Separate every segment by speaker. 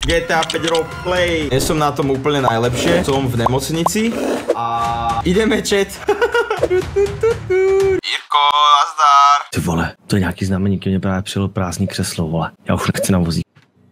Speaker 1: GTA 5 roleplay. Nie som na tom úplne najlepšie, som v nemocnici a ideme chat. Jirko, nazdar.
Speaker 2: Ty vole, to je nějaký znamení, mě právě přijelo prázdný křeslo, vole. Já už nechci na vozík.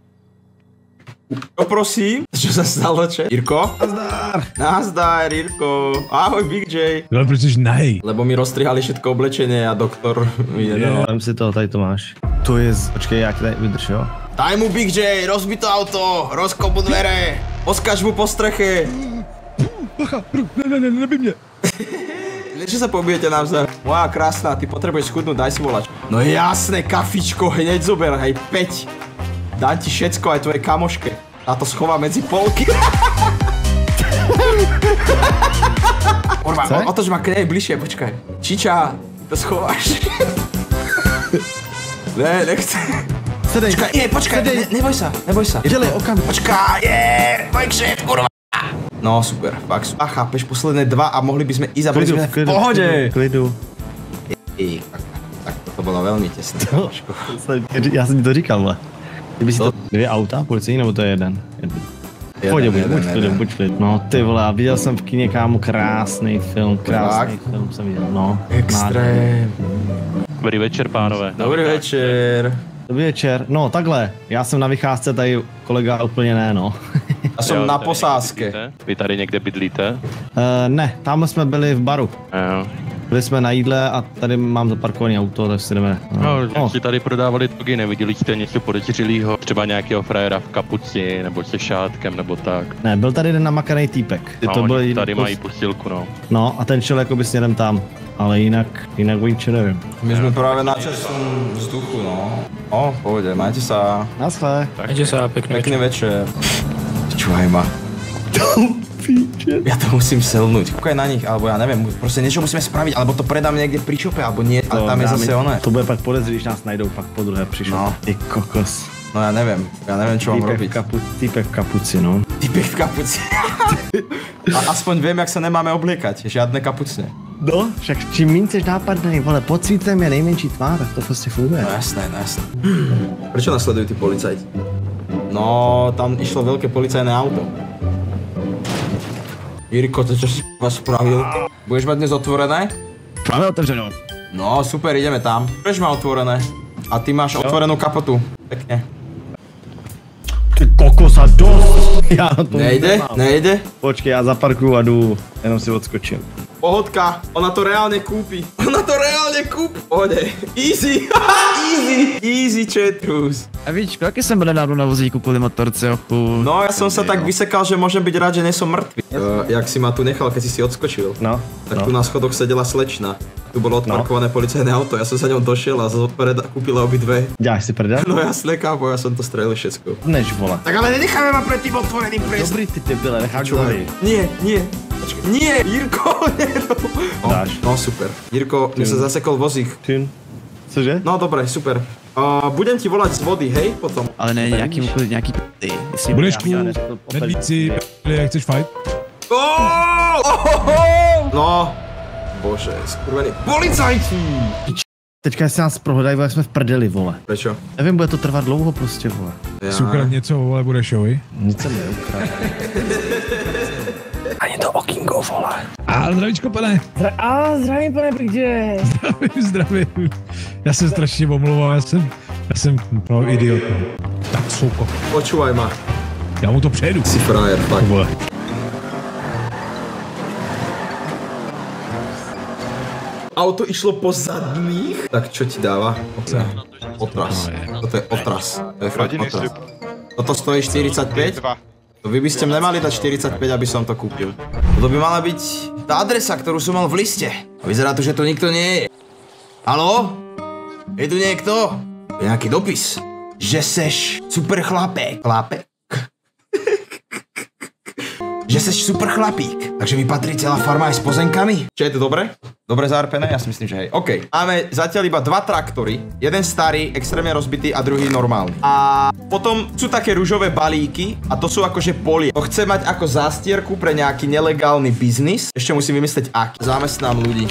Speaker 1: Prosím, čo sa stalo, chat? Jirko?
Speaker 2: Nazdar.
Speaker 1: Nazdar, Jirko. Ahoj, Big J.
Speaker 3: No, proč jsi nahej?
Speaker 1: Lebo mi roztrihali všetko oblečenie a doktor mi nedal.
Speaker 2: Vem si to, tady to máš. To je, počkej, já ti tady vydrž, jo?
Speaker 1: Daj mu, Big J, rozbij to auto, rozkopu dvere, poskaž mu po streche.
Speaker 3: Bacha, nebij mě.
Speaker 1: Prečo sa pobijete navzájom? Moja krásna, ty potrebuješ schudnúť, daj si volač. No jasné, kafičko, hneď zober, hej, 5. Dám ti všetko, aj tvojej kamoške. A to schová medzi polky. Kurva, otoč ma k nej bližšie, počkaj. Čiča, to schováš. Ne, nechce.
Speaker 2: Sedej.
Speaker 1: Počkaj, počkaj, neboj sa, neboj sa.
Speaker 2: Dělej, okam.
Speaker 1: Počkaj, môj kšeft, kurva. No super, fakt. A chápeš, posledné 2 a mohli by sme ísť a boli sme v pohode.
Speaker 2: Klidu.
Speaker 1: Tak to bylo velmi těsné.
Speaker 2: Já jsem ti to říkal, vole. Kdyby si to 2 auta, policejní, nebo to je jeden? Pojď, buď klid. No ty vole, viděl jsem v kině, kámo, krásný film jsem viděl, no.
Speaker 1: Extrém.
Speaker 4: Dobrý večer, pánové.
Speaker 1: Dobrý večer.
Speaker 2: Dobrý večer, no takhle, já jsem na vycházce, tady kolega úplně ne, no.
Speaker 1: Já jsem na posázce.
Speaker 4: Vy tady někde bydlíte?
Speaker 2: Ne, tam jsme byli v baru.
Speaker 4: Jo.
Speaker 2: Byli jsme na jídle a tady mám zaparkovaný auto, tak si jdeme.
Speaker 4: No, si tady prodávali drogy, neviděli jste něco podezřelého? Třeba nějakého frajera v kapuci, nebo se šátkem, nebo tak?
Speaker 2: Ne, byl tady jeden namakaný týpek.
Speaker 4: No,
Speaker 2: to byl
Speaker 4: tady mají postilku, no.
Speaker 2: No a ten šel jakoby směrem tam, ale jinak o ničem nevím.
Speaker 1: My jsme právě na čerstvém vzduchu, no. O, pohodě, majte sa.
Speaker 2: Naschle.
Speaker 3: Majte sa,
Speaker 1: Pekný večer. Čuvaj ma. Ja to musím selnúť. Koľko je na nich, alebo ja neviem, proste niečo musíme spraviť, alebo to predáme niekde pri šope, alebo nie, ale tam je zase ono.
Speaker 2: To bude pak podezřít, když nás najdou pak po druhé pri šope.
Speaker 1: No.
Speaker 2: Ty kokos.
Speaker 1: No ja neviem čo mám robiť.
Speaker 2: Týpek v kapuci, no.
Speaker 1: Týpek v kapuci. A aspoň viem, jak sa nemáme obliekať, žiadne kapucne.
Speaker 2: No, však čím míň chceš nápadnej, vole, pod svítem je nejmenší tvár, tak to prostě funguje.
Speaker 1: No jasné, no jasné. Prečo nasledujú tí policajti? No, tam išlo veľké policajné auto. Jirko, to čo si vás spravil? Budeš mať dnes otvorené?
Speaker 2: Máme otevřenou.
Speaker 1: No, super, ideme tam. Budeš ma otvorené. A ty máš otvorenú kapotu. Pekne.
Speaker 2: Ty kokosa, dost! Já na to
Speaker 1: nejde?
Speaker 2: Počkej, já zaparkuju a jdu, jenom si odskočím.
Speaker 1: Pohodka, ona to reálne kúpi. Pohode. Easy. Easy, Četrus.
Speaker 5: A víš, jaký jsem byl nedávno na vozíku kvůli motorce, ochu.
Speaker 1: No, ja som sa tak vysekal, že môžem byť rád, že nesom mŕtvy. Jak si ma tu nechal, keď si odskočil.
Speaker 2: No.
Speaker 1: Tak tu na schodoch sedela slečna. Tu bolo odparkované policajné auto, ja som sa ňou došiel a kúpila obidve.
Speaker 2: Děláš si prdel?
Speaker 1: No jasné, kámo, ja som to strelil všetko.
Speaker 2: Než vola.
Speaker 1: Tak ale nenecháme ma pred tým otvoreným priestor.
Speaker 2: Dobrý ty byle, necháš dovej.
Speaker 1: Nie. Počkej. Nie, Jirko,
Speaker 2: Dáš.
Speaker 1: No super. Jirko, mne sa zasekol vozík.
Speaker 2: Cože?
Speaker 1: No dobre, super. Budem ti volať z vody, hej, potom.
Speaker 5: Ale ne nějaký p***y.
Speaker 3: Budeš cool, nedvíc si, jak chceš fight?
Speaker 1: No. Bože, skurvený policajti!
Speaker 2: Teďka si nás prohledají, jak jsme v prdeli, vole.
Speaker 1: Prečo?
Speaker 2: Nevím, bude to trvat dlouho prostě, vole.
Speaker 3: Si ukrad něco, vole, budeš jovi?
Speaker 2: Nic jsem neukrát. Ani to okinko, vole.
Speaker 3: A zdravíčko, pane.
Speaker 5: Zdravím, pane Brigde.
Speaker 3: Zdravím. Já jsem strašně omlouval, já jsem pro idiot. Tak souko.
Speaker 1: Počúvaj ma.
Speaker 3: Já mu to přejedu.
Speaker 1: Si frajer, fakt.
Speaker 3: Vole.
Speaker 1: Auto išlo po zadných? Tak čo ti dáva? Otras. Toto je otras. To je fakt otras. Toto stojí 45? To vy by ste nemali dať 45, aby som to kúpil. Toto by mala byť tá adresa, ktorú som mal v liste. A vyzerá to, že tu nikto nie je. Haló? Je tu niekto? Je nejaký dopis. Že seš super chlapek. Že seš super chlapík. Takže mi patrí celá farma aj s pozemkami. Čo je to dobre? Dobre zárpené? Ja si myslím, že hej. OK. Máme zatiaľ iba 2 traktory. Jeden starý, extrémne rozbitý a druhý normálny. A potom sú také ružové balíky a to sú akože polie. To chce mať ako zástierku pre nejaký nelegálny biznis. Ešte musím vymyslieť aký. Zamestnám ľudí.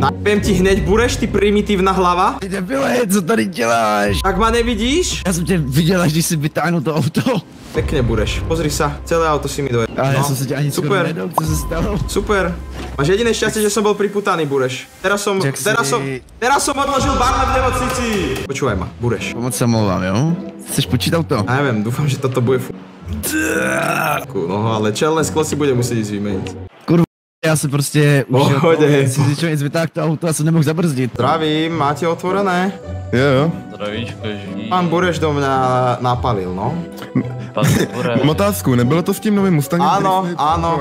Speaker 1: Viem ti hneď, Bureš, ty primitívna hlava.
Speaker 5: Ty debile, co tady děláš?
Speaker 1: Tak ma nevidíš?
Speaker 5: Já jsem tě viděl, až když jsi vytáhnul to auto.
Speaker 1: Pekne, Bureš. Pozri sa, celé auto si mi dojel.
Speaker 5: Ale já jsem se tě ani skoro
Speaker 1: super.
Speaker 5: nedal, co se stalo?
Speaker 1: Super. Máš jediné šťastie, že som bol priputaný, Bureš. Teraz som odložil barle v nemocnici. Počúvaj ma, Bureš.
Speaker 5: Pomoc se omlouvám, jo? Chceš počítat to?
Speaker 1: Ja neviem, dúfam, že toto bude No, ale čelné sklo si bude musieť ísť vymeniť.
Speaker 5: Já se prostě už si říčil nic vytáhl to auto a jsem nemohl zabrzdit.
Speaker 1: Zdravím, máte otvorené?
Speaker 6: Jo.
Speaker 7: Zdravíčko, Ží.
Speaker 1: Pán Bureš do mňa napalil, no.
Speaker 7: Pán Bureš.
Speaker 6: Mám otázku, nebylo to s tím novým Mustangem?
Speaker 1: Áno.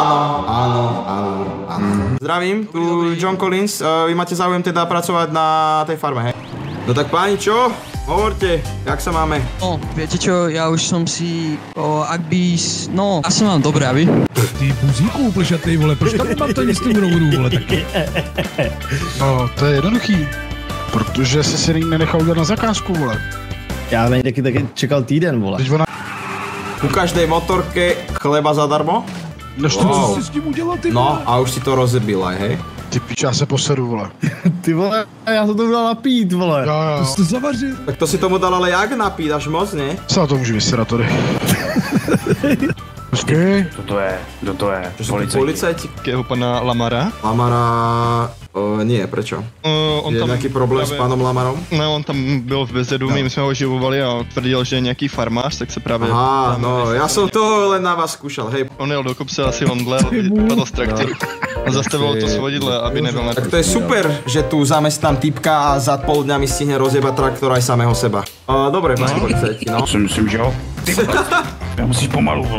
Speaker 1: Zdravím, tu John Collins, vy máte záujem teda pracovať na tej farme, hej? No tak páni, čo? Hovorte, jak sa máme?
Speaker 8: No, viete čo, ja už som si, no, asi mám dobré, aby?
Speaker 3: Ty buzíku plešatej, vole, proč tam nemám to jistý rovodu, vole, taky?
Speaker 9: No, to je jednoduchý. Protože jsi si nenechal udělat na zakázku, vole.
Speaker 2: Já na taky čekal týden, vole.
Speaker 1: U každej motorke chleba zadarmo?
Speaker 9: No
Speaker 3: Co jsi s tím udělal, ty vole?
Speaker 1: No, a už si to rozebil aj, hej?
Speaker 9: Ty pič, já se posedu, vole.
Speaker 2: Ty vole, já jsem to dal napít, vole.
Speaker 9: Jo.
Speaker 3: To jsi to zavařil.
Speaker 1: Tak to si tomu dal ale jak napít, až moc, ne?
Speaker 9: Co na to můžu vysedat tady? Počkej.
Speaker 7: Kdo to je?
Speaker 1: Čo sú to policajti?
Speaker 6: Jakého pana Lamara?
Speaker 1: Lamara... nie, prečo? Je nějaký problém s panem Lamarom?
Speaker 6: No, on tam byl v bezedu, my jsme ho živovali a tvrdil, že je nějaký farmář, tak se právě...
Speaker 1: Aha, no, já jsem to len na vás zkoušel, hej.
Speaker 6: On jel do kopce asi omdlel, padl z trakce a zastavil to svodidle, aby nebyl na...
Speaker 1: Tak to je super, že tu zamestnám typka a za pol dňa mi stihne rozjebať traktor aj samého seba. Dobre, páni policajti, no.
Speaker 7: Si myslím, že jo. Já musíš pomalu, vole.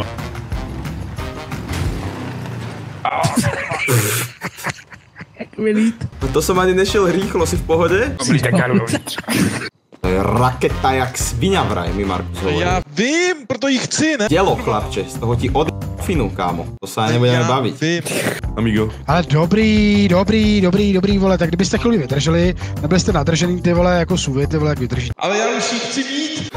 Speaker 1: To som ani nešiel rýchlo, si v pohode?
Speaker 7: Dobrý, tak já jdu
Speaker 1: To je raketa jak sviňa vraj, mi Markus hovorí.
Speaker 10: Já vím, proto ji chci, ne?
Speaker 1: Dělo, chlapče, z toho ti od finu, kámo. To se ani nebudeme bavit.
Speaker 10: Vím.
Speaker 6: Amigo.
Speaker 9: Ale dobrý, vole, tak kdybyste chvíli vydrželi, nebyli jste nadržený, ty vole, jako suvy, ty vole, jak vydrží.
Speaker 10: Ale já už ji chci mít.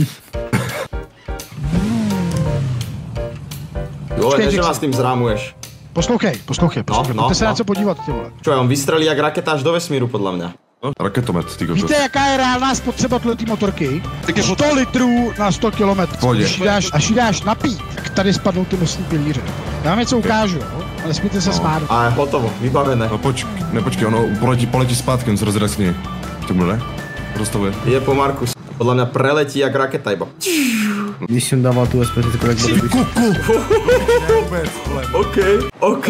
Speaker 1: Jo, ne, že vás tím zrámuješ.
Speaker 9: Poslouchej, pojďte se na co podívat, ty vole.
Speaker 1: Čo, on vystřelí jak raketa až do vesmíru, podle mě.
Speaker 6: Raketomet, ty
Speaker 9: Víte, jaká je reálná spotřeba této motorky? Tak je 100 litrů na 100 km. Až jí dáš napít, tak tady spadnou ty nosní pilíře. Já vám něco ukážu, jo? Ale smíte se smát.
Speaker 1: A hotovo, vybavené.
Speaker 6: No počkej, ono poletí zpátky, on se rozjede skvěně. To bude, ne? Rozstavuje.
Speaker 1: Je po Markus. Podle mě preletí jak raketa iba.
Speaker 2: Když jsem dával tu SPT, tak bude
Speaker 1: OK.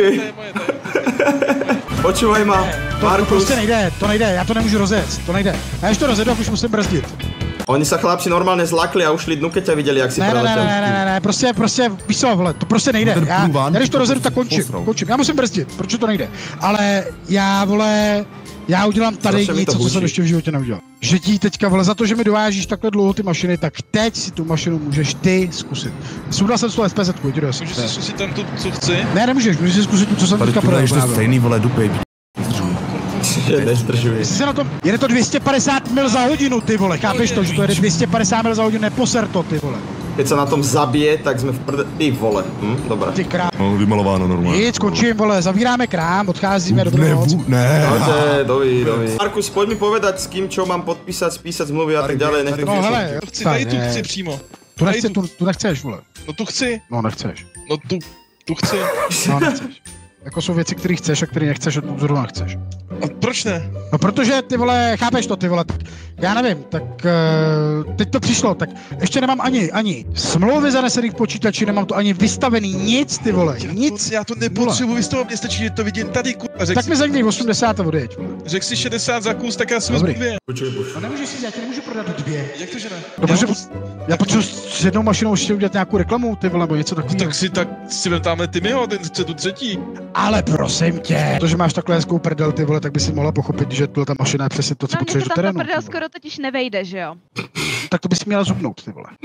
Speaker 1: Počúvaj ma,
Speaker 9: To prostě nejde, já to nemůžu rozjet, to nejde. Já ještě to rozjedu, už musím brzdit.
Speaker 1: Oni sa chlapci normálne zlakli a ušli dnu, keď ťa videli, jak si preletěl.
Speaker 9: Ne, prostě, víš co, vole, to prostě nejde. Já když to rozjedu, tak končím. Já musím brzdit, proč to nejde. Ale já udělám tady něco, co jsem ještě v životě neudělal. Že ti teďka, vole, za to, že mi dovážíš takhle dlouho ty mašiny, tak teď si tu mašinu můžeš ty zkusit. Sundal jsem z toho SPZ-ku, jdi do SPZ.
Speaker 10: Můžu si zkusit tam tu, co chci?
Speaker 9: Ne, nemůžeš si zkusit tu, co jsem teďka prodal.
Speaker 6: Tady to stejný, vole, dupej.
Speaker 1: Nezdržuji.
Speaker 9: Se na tom, jede to 250 mil za hodinu, ty vole, chápeš to, že to jede 250 mil za hodinu, neposer to, ty vole.
Speaker 1: Keď sa na tom zabije, tak sme v ty vole. Dobré.
Speaker 9: Ty krám.
Speaker 6: No, vymalováno normálně.
Speaker 9: Nic, končím, vole, zavíráme krám, odcházíme, dobrou noc.
Speaker 6: Ne.
Speaker 1: Dovi. Markus, poď mi povedať, s kým čo mám podpísať, spísať zmluvy a tak ďalej, nech to
Speaker 9: No hele,
Speaker 10: To chci, tady tu chci přímo.
Speaker 9: tu nechceš, vole.
Speaker 10: No tu chci.
Speaker 9: No nechceš.
Speaker 10: No tu chci.
Speaker 9: No nechceš. Jako jsou věci, které chceš a které nechceš, a tu zrovna nechceš.
Speaker 10: A proč ne?
Speaker 9: No protože ty vole, chápeš to ty vole, tak já nevím, tak teď to přišlo, tak ještě nemám ani smlouvy zanesený v počítači, nemám to ani vystavený, nic ty vole, nic.
Speaker 10: Já to nepotřebuji vystavovat, mě stačí, že to vidím tady, kurva.
Speaker 9: Tak mi zajdej 80 a odjeď.
Speaker 10: Řekl si 60 za kus, tak já si vezmu 2.
Speaker 9: No nemůžeš si dělat, nemůžu prodat 2.
Speaker 10: Jak to, že ne?
Speaker 9: No protože já potřebuji s jednou mašinou ještě udělat nějakou reklamu, ty vole, nebo něco takového.
Speaker 10: Tak si vem tamhle ty miho, ten chce tu třetí.
Speaker 9: Ale prosím tě, protože máš takhle hezkou prdel, ty vole, tak by si mohla pochopit, že ta mašina je přesně to, co potřebuješ do terénu.
Speaker 11: Prdel skoro totiž nevejde, že jo?
Speaker 9: Tak to bys měla zubnout, ty vole.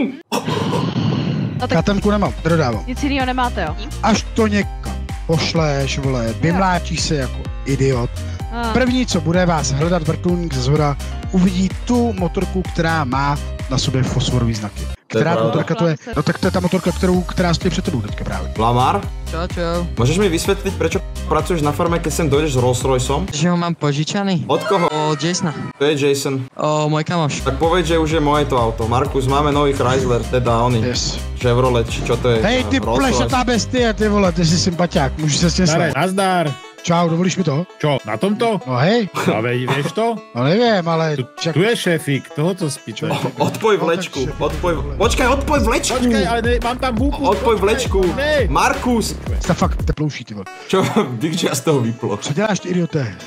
Speaker 9: No, KTMku nemám, dodávám.
Speaker 11: Nic jiného nemáte, jo?
Speaker 9: Až to někam pošleš, vole, vymláčíš se jako idiot. První, co bude vás hledat vrtulník ze zhora, uvidí tu motorku, která má na sobě fosforový znaky. Která motorka to je? No tak to je ta motorka, která stojí před tebou teďka právě.
Speaker 1: Lamar?
Speaker 8: Čau.
Speaker 1: Můžeš mi vysvětlit, prečo pracuješ na farme, keď sem dojdeš s Rolls Royceom?
Speaker 8: Že ho mám požičaný.
Speaker 1: Od koho?
Speaker 8: Od Jasona.
Speaker 1: To je Jason.
Speaker 8: Môj kamoš.
Speaker 1: Tak povedz, že už je moje to auto. Markus, máme nový Chrysler, teda oný.
Speaker 9: Yes.
Speaker 1: Chevrolet, či čo to je?
Speaker 9: Hej, ty plešatá bestie, ty vole, ty jsi sympatiák, můžu se s tím slat.
Speaker 3: Nazdar.
Speaker 9: Čau, dovolíš mi to?
Speaker 3: Čo, na tomto?
Speaker 9: No hej.
Speaker 3: A vieš to?
Speaker 9: No neviem, ale...
Speaker 3: Tu je šéfik, toho co spíče.
Speaker 1: Odpoj vlečku, Počkaj, odpoj vlečku!
Speaker 3: Počkaj, ale mám tam búku.
Speaker 1: Odpoj vlečku. Markus!
Speaker 9: Jste fakt teplouší, ty vole.
Speaker 1: Čo, Big Jazz toho vyplo.
Speaker 9: Co děláš, ty idioté?